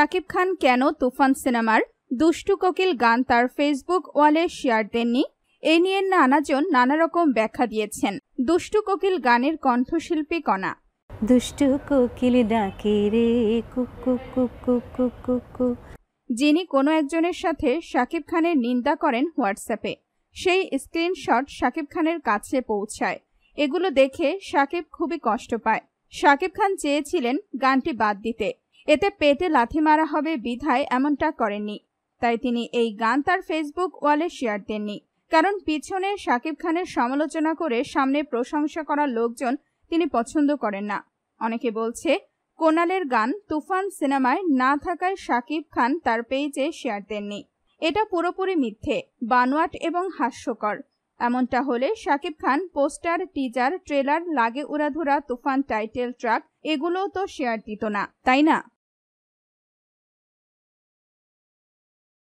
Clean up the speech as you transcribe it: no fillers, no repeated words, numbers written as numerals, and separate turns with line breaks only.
শাকিব খান কেন তুফান সিনেমার দুষ্টু কোকিল গান তার ফেসবুক ওয়ালে শেয়ার দেননি, এ নিয়ে নানাজন নানা রকম ব্যাখ্যা দিয়েছেন। দুষ্টু কোকিল গানের কণ্ঠশিল্পী কণা।
দুষ্টু কোকিল ডাকে রে কুকু কুকু কুকু কু,
যিনি কোনো একজনের সাথে শাকিব খানের নিন্দা করেন হোয়াটসঅ্যাপে, সেই স্ক্রিনশট শাকিব খানের কাছে পৌঁছায়। এগুলো দেখে শাকিব খুবই কষ্ট পায়। শাকিব খান চেয়েছিলেন গানটি বাদ দিতে, এতে পেটে লাথি মারা হবে বিধায় এমনটা করেননি। তাই তিনি এই গান তার ফেসবুক ওয়ালে শেয়ার দেননি, কারণ পিছনে শাকিব খানের সমালোচনা করে সামনে প্রশংসা করা লোকজন তিনি পছন্দ করেন না। অনেকে বলছে কোনালের গান তুফান সিনেমায় না থাকায় শাকিব খান তার পেজে শেয়ার দেননি। এটা পুরোপুরি মিথ্যে, বানোয়াট এবং হাস্যকর। এমনটা হলে Shakib Khan poster, teaser, trailer, লাগে উড়াধুরা, তুফান টাইটেল ট্র্যাক এগুলোও তো শেয়ার দিত না, তাই না?